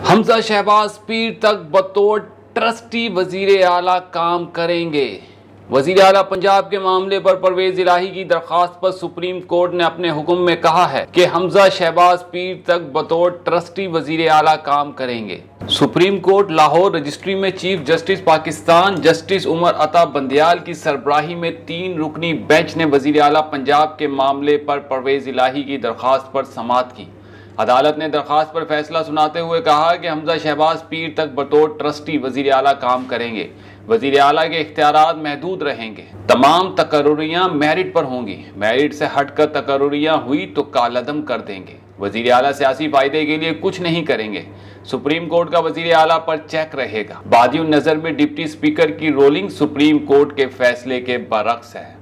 हमजा शहबाज पीर तक बतौर ट्रस्टी वजीर आला काम करेंगे। वजीर आला पंजाब के मामले पर परवेज इलाही की दरख्वास्त पर सुप्रीम कोर्ट ने अपने हुक्म में कहा है कि हमजा शहबाज पीर तक बतौर ट्रस्टी वजीर आला काम करेंगे। सुप्रीम कोर्ट लाहौर रजिस्ट्री में chief justice Pakistan justice Umar Ata Bandial की सरबराही में 3 रुकनी बेंच ने वजीर आला पंजाब के मामले पर परवेज इलाही की दरख्वास्त पर समाअत की। अदालत ने दरख्वास्त पर फैसला सुनाते हुए कहा कि हमजा शहबाज पीर तक बतौर ट्रस्टी वजीर आला काम करेंगे। वजीर आला के इख्तियारात महदूद रहेंगे। तमाम तकर्रुरियाँ मेरिट पर होंगी। मेरिट से हटकर तकर्रुरियाँ हुई तो कालअदम कर देंगे। वजीर आला सियासी फायदे के लिए कुछ नहीं करेंगे। सुप्रीम कोर्ट का वजीर आला पर चेक रहेगा। बादियों नजर में डिप्टी स्पीकर की रोलिंग सुप्रीम कोर्ट के फैसले के बरक्स है।